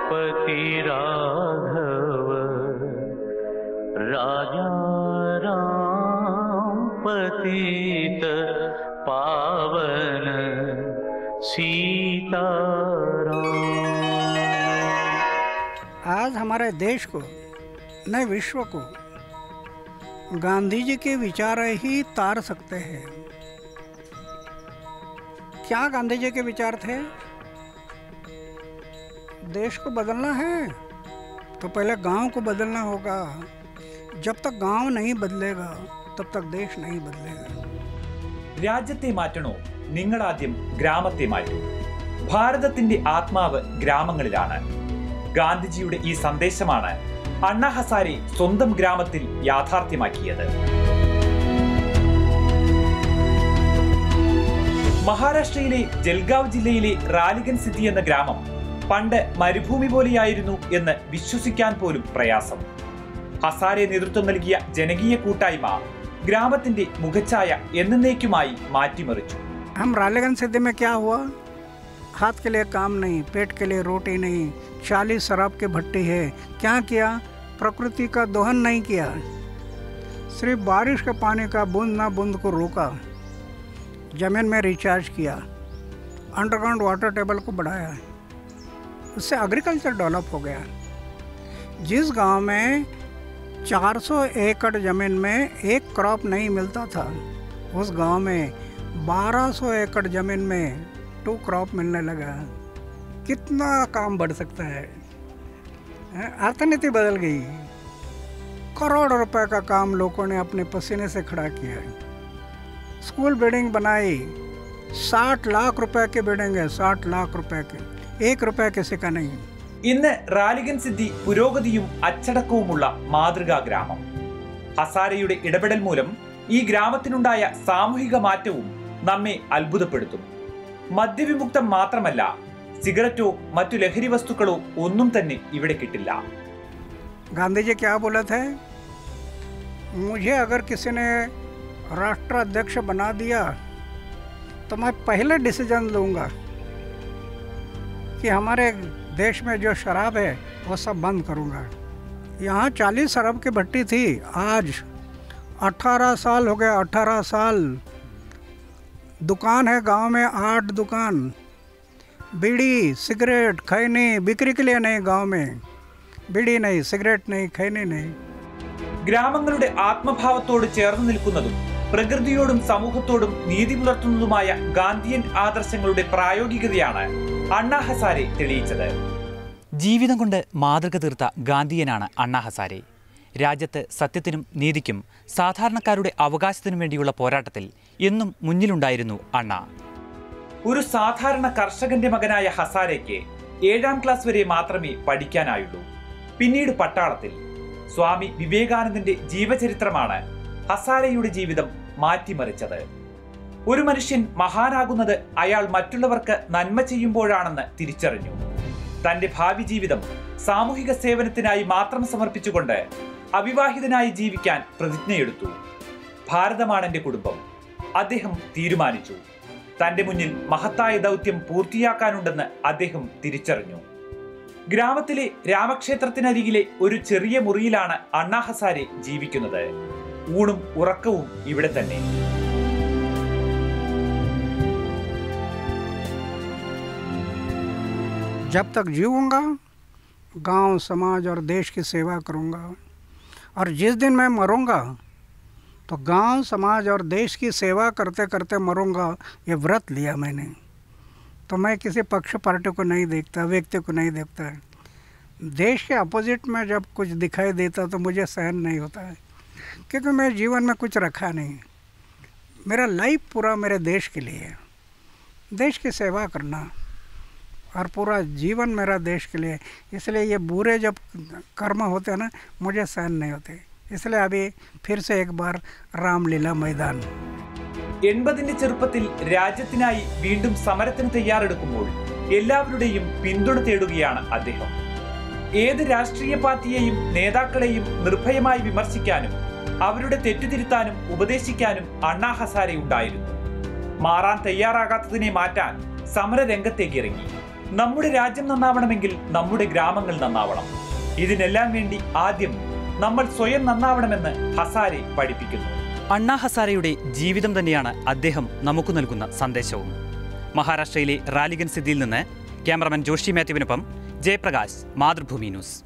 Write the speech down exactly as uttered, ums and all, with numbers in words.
पति राघव राजा राम पतित पावन सीताराम। आज हमारे देश को, नए विश्व को गांधी जी के विचार ही तार सकते हैं। क्या गांधी जी के विचार थे? देश को बदलना है तो पहले गांव को बदलना होगा। जब तक गांव नहीं बदलेगा तब तक देश नहीं बदलेगा। രാജ്യത്തെ മാറ്റണോ? നിങ്ങൾ ആദ്യം ഗ്രാമത്തെ മാറ്റൂ. ഭാരതത്തിന്റെ ആത്മാവ് ഗ്രാമങ്ങളിലാണ്. ഗാന്ധിജിയുടെ ഈ സന്ദേശമാണ് അണ്ണാ ഹസാരെ സ്വന്തം ഗ്രാമത്തിൽ യാഥാർത്ഥ്യമാക്കിയത്. മഹാരാഷ്ട്രയിലെ ജൽഗാവ് ജില്ലയിലെ റാലിഗൻ സിദ്ധി എന്ന ഗ്രാമം പണ്ട് മരുഭൂമി പോലെയായിരുന്നു എന്ന് വിശ്വസിക്കാൻ പോലും പ്രയാസം. ഹസാരെ നേതൃത്വം നൽകിയ ജനകീയ കൂട്ടായ്മ ഗ്രാമത്തിന്റെ മുഖച്ഛായ എന്നേക്കുമായി മാറ്റിമറിച്ചു. हम रालेगन सिद्धि में क्या हुआ? हाथ के लिए काम नहीं, पेट के लिए रोटी नहीं, चालीस शराब के भट्टी है। क्या किया? प्रकृति का दोहन नहीं किया, सिर्फ बारिश के पानी का बूंद ना बूंद को रोका, जमीन में रिचार्ज किया, अंडरग्राउंड वाटर टेबल को बढ़ाया, उससे एग्रीकल्चर डेवलप हो गया। जिस गांव में चार सौ एकड़ ज़मीन में एक क्रॉप नहीं मिलता था, उस गांव में बारह सौ एकड़ ज़मीन में टू क्रॉप मिलने लगा। कितना काम बढ़ सकता है। अर्थनीति बदल गई। करोड़ रुपए का काम लोगों ने अपने पसीने से खड़ा किया। स्कूल बिल्डिंग बनाई, साठ लाख रुपए की बिल्डिंग है, साठ लाख रुपए की, एक रुपए किसी का नहीं। ഇന്ന് റാലിഗൻ സിദ്ധി പുരോഗതിയും അച്ചടക്കവുമുള്ള മാതൃകാ ഗ്രാമം. ഹസാരയുടെ ഇടപെടൽ മൂലം ഈ ഗ്രാമത്തിനുണ്ടായ സാമൂഹിക മാറ്റവും നമ്മെ അത്ഭുതപ്പെടുത്തും. മദ്യവിമുക്തം മാത്രമല്ല, സിഗരറ്റോ മറ്റു ലഹരി വസ്തുക്കളോ ഒന്നും തന്നെ ഇവിടെ കിട്ടില്ല. गांधी जी क्या बोले थे? मुझे अगर किसी ने राष्ट्राध्यक्ष बना दिया तो मैं पहले डिसीजन लूँगा कि हमारे देश में जो शराब है वो सब बंद करूँगा। यहाँ चालीस शराब की भट्टी थी, आज अठारह साल हो गया। अठारह साल दुकान है गांव में, आठ दुकान, बीड़ी सिगरेट खैनी बिक्री के लिए नहीं, गांव में बीड़ी नहीं, सिगरेट नहीं, खैनी नहीं. ഗ്രാമങ്ങളുടെ ആത്മഭാവത്തോട് ചേർന്ന് നിൽക്കുന്നതും പ്രകൃതിയോടും സമൂഹത്തോടും നീതി പുലർത്തുന്നതുമായ ഗാന്ധിയൻ ആദർശങ്ങളുടെ പ്രായോഗികതയാണ് അണ്ണാ ഹസാരെ തെളിയിച്ചത്. ജീവിതം കൊണ്ട് മാതൃക തീർത്ത ഗാന്ധിയനാണ് അണ്ണാ ഹസാരെ. രാജ്യത്ത് സത്യത്തിനും നീതിക്കും സാധാരണക്കാരുടെ അവകാശത്തിനും വേണ്ടിയുള്ള പോരാട്ടത്തിൽ എന്നും മുന്നിലുണ്ടായിരുന്നു അണ്ണ. ഒരു സാധാരണ കർഷകന്റെ മകനായ ഹസാരയ്ക്ക് ഏഴാം ക്ലാസ് വരെ മാത്രമേ പഠിക്കാനായുള്ളൂ. പിന്നീട് പട്ടാളത്തിൽ. സ്വാമി വിവേകാനന്ദന്റെ ജീവചരിത്രമാണ് ഹസാരയുടെ ജീവിതം മാറ്റിമറിച്ചത്. ഒരു മനുഷ്യൻ മഹാനാകുന്നത് അയാൾ മറ്റുള്ളവർക്ക് നന്മ ചെയ്യുമ്പോഴാണെന്ന് തിരിച്ചറിഞ്ഞു. തന്റെ ഭാവി ജീവിതം സാമൂഹിക സേവനത്തിനായി മാത്രം സമർപ്പിച്ചുകൊണ്ട് അവിവാഹിതനായി ജീവിക്കാൻ പ്രതിജ്ഞയെടുത്തു. ഭാരതമാണ് എന്റെ കുടുംബം, അദ്ദേഹം തീരുമാനിച്ചു. തന്റെ മുന്നിൽ മഹത്തായ ദൗത്യം പൂർത്തിയാക്കാനുണ്ടെന്ന് അദ്ദേഹം തിരിച്ചറിഞ്ഞു. ഗ്രാമത്തിലെ രാമക്ഷേത്രത്തിനരികിലെ ഒരു ചെറിയ മുറിയിലാണ് അണ്ണാ ഹസാരെ ജീവിക്കുന്നത്. ഊണും ഉറക്കവും ഇവിടെ തന്നെ. जब तक जीऊँगा गांव समाज और देश की सेवा करूँगा, और जिस दिन मैं मरूँगा तो गांव समाज और देश की सेवा करते करते मरूँगा, ये व्रत लिया मैंने. तो मैं किसी पक्ष पार्टी को नहीं देखता, व्यक्ति को नहीं देखता. देश के अपोजिट में जब कुछ दिखाई देता तो मुझे सहन नहीं होता है, क्योंकि मैं जीवन में कुछ रखा नहीं. मेरा लाइफ पूरा मेरे देश के लिए है, देश की सेवा करना, और पूरा जीवन मेरा देश के लिए. इसलिए ये बुरे जब कर्म होते हैं ना, मुझे सहन नहीं होते. इसलिए अभी फिर से एक बार रामलीला मैदान. എൺപതിന്റെ ചെറുപ്പത്തിൽ രാജ്യത്തിനായി വീണ്ടും സമരത്തിന് തയ്യാറെടുക്കുമ്പോൾ എല്ലാവരുടെയും പിന്തുണ തേടുകയാണ് അദ്ദേഹം. ഏത് രാഷ്ട്രീയ പാർട്ടിയെയും നേതാക്കളെയും നിർഭയമായി വിമർശിക്കാനും അവരുടെ തെറ്റുതിരുത്താനും ഉപദേശിക്കാനും അണ്ണാ ഹസാരെ ഉണ്ടായിരുന്നു. മാറാൻ തയ്യാറാകാത്തതിനെ മാറ്റാൻ സമരരംഗത്തേക്ക് ഇറങ്ങി. നമ്മുടെ രാജ്യം നന്നാവണമെങ്കിൽ നമ്മുടെ ഗ്രാമങ്ങൾ നന്നാവണം. ഇതിനെല്ലാം വേണ്ടി ആദ്യം നമ്മൾ സ്വയം നന്നാവണമെന്ന് ഹസാരെ പഠിപ്പിക്കുന്നു. അണ്ണാ ഹസാരെയുടെ ജീവിതം തന്നെയാണ് അദ്ദേഹം നമുക്ക് നൽകുന്ന സന്ദേശവും. മഹാരാഷ്ട്രയിലെ റാലിഗൻ സിദ്ധിയിൽ നിന്ന് ക്യാമറമാൻ ജോഷി മാത്യുവിനൊപ്പം ജയപ്രകാശ്, മാതൃഭൂമി ന്യൂസ്.